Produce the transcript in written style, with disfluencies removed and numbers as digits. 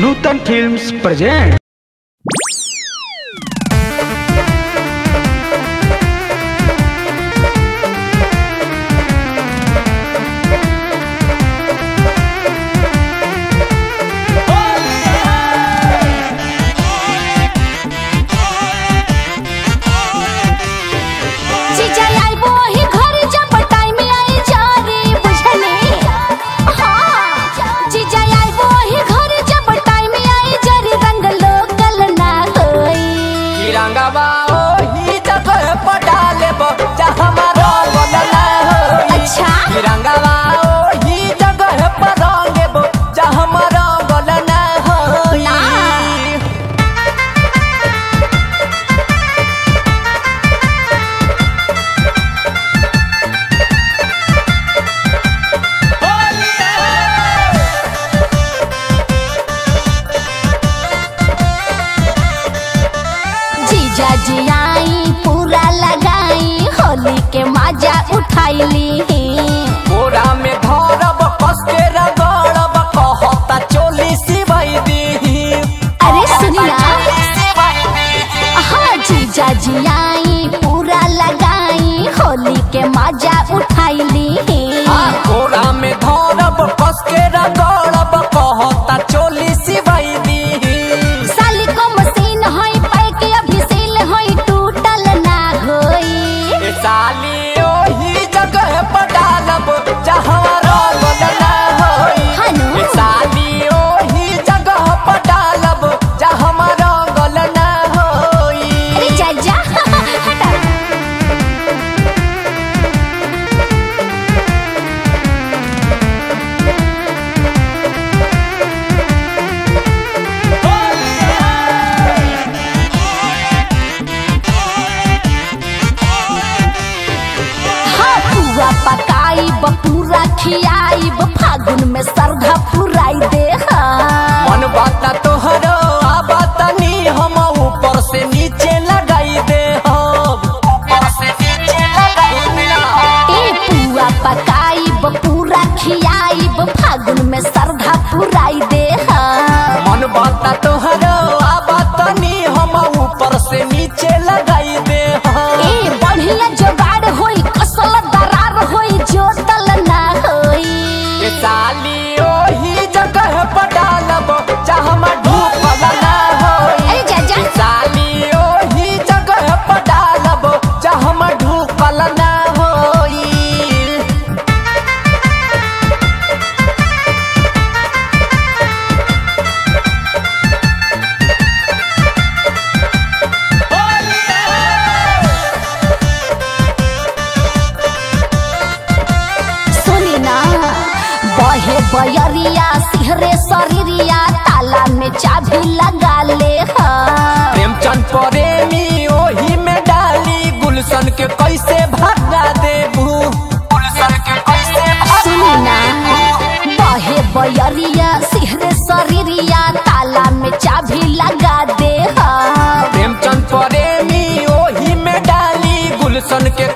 नूतन films present. जी आई पूरा लगाई होली के मजा उठाइली बोरा में धरब कस के रगड़ब कहता चोली सिवाई दी। अरे सुनिया हाँ जीजा जी आई पूरा लगाई होली के मजा उठाइली बोरा में धरब कस के रगड़ब कहता चोली सिवाई दी। साली को मशीन होई पाई के अभी सील होई टूटल ना होई साली ओही जगह पर डालब जहाँ रंगल ना होई। साली ओही जगह पर डालब जहाँ रंगल ना होई। अरे जा पकाई पूरा खियाई फागुन में सरधा पुराई दे मन बात तोहरो बात नी हम ऊपर से नीचे लगाई दे ऊपर से नीचे लगाई दे। ए पुआ पकाई पूरा खियाई फागुन में सरधा पुराई दे मन बात तोहरो बात नी हम ऊपर से नीचे लगाई दे। ए बढ़िया जुगाड़ होई कसल दरार होई जोतल ना होई। साली ओही जगह पर डालब जहाँ ढूपल ना होई। अरे जा साली ओही जगह पर डालब जहाँ ढूपल ना होई। बहे बयरिया सिहरे शरीरिया ताला में चाबी लगा ले प्रेमचंद प्रेमी ओही में डाली गुलशन के कैसे भगा देबू। गुलशन के कैसे सुनना बहे बयरिया सिहरे शरीरिया ताला में चाबी लगा दे प्रेमचंद प्रेमी ओही में डाली गुलशन के